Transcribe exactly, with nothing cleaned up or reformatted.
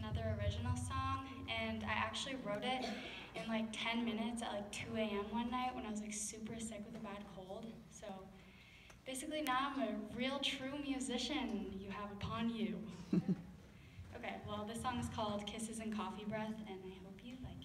another original song, and I actually wrote it in like ten minutes at like two A M one night when I was like super sick with a bad cold. So basically now I'm a real true musician you have upon you. Okay, well this song is called Kisses and Coffee Breath, and I hope you like it.